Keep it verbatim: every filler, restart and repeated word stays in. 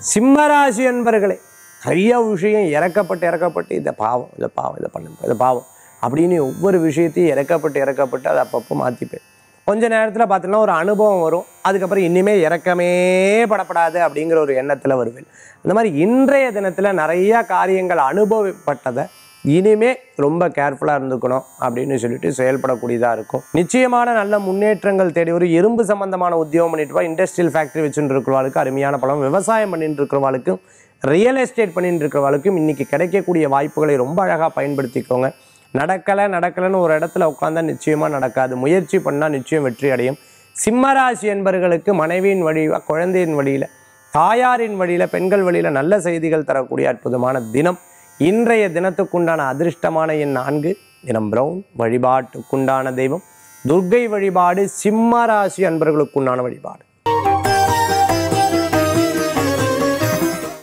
சிம்மராசி அன்பர்களே, நிறைய விஷயம் இறக்கப்பட்டு இறக்கப்பட்டு இதை பாவம் இதை பாவம் இதை பண்ணு இதை பாவம் அப்படின்னு ஒவ்வொரு விஷயத்தையும் இறக்கப்பட்டு இறக்கப்பட்டு அதை அப்பப்போ மாற்றிப்பேன். கொஞ்ச நேரத்தில் பார்த்தீங்கன்னா ஒரு அனுபவம் வரும். அதுக்கப்புறம் இனிமேல் இறக்கமே படப்படாது அப்படிங்கிற ஒரு எண்ணத்தில் வருவேன். அந்த மாதிரி இன்றைய தினத்தில் நிறையா காரியங்கள் அனுபவப்பட்டதை இனிமே ரொம்ப கேர்ஃபுல்லாக இருந்துக்கணும் அப்படின்னு சொல்லிட்டு செயல்படக்கூடியதாக இருக்கும். நிச்சயமான நல்ல முன்னேற்றங்கள் தேடி ஒரு இரும்பு சம்பந்தமான உத்தியோகம் பண்ணிட்டு இருப்பா, இண்டஸ்ட்ரியல் ஃபேக்ட்ரி வச்சுட்டு இருக்கிறவாளுக்கு அருமையான பலம், விவசாயம் பண்ணிட்டு இருக்கிறவாளுக்கும் ரியல் எஸ்டேட் பண்ணிட்டு இருக்கிறவாளுக்கும் இன்றைக்கி கிடைக்கக்கூடிய வாய்ப்புகளை ரொம்ப அழகாக பயன்படுத்திக்கோங்க. நடக்கலை நடக்கலைன்னு ஒரு இடத்துல உட்காந்தா நிச்சயமாக நடக்காது. முயற்சி பண்ணால் நிச்சயம் வெற்றி அடையும். சிம்மராசி என்பவர்களுக்கு மனைவியின் வழியில், குழந்தையின் வழியில், தாயாரின் வழியில், பெண்கள் வழியில் நல்ல செய்திகள் தரக்கூடிய அற்புதமான தினம். இன்றைய தினத்துக்குண்டான அதிர்ஷ்டமான எண் நான்கு, தினம் பிரவுன். வழிபாட்டுக்குண்டான தெய்வம் துர்க்கை வழிபாடு. சிம்மராசி அன்பர்களுக்குண்டான வழிபாடு.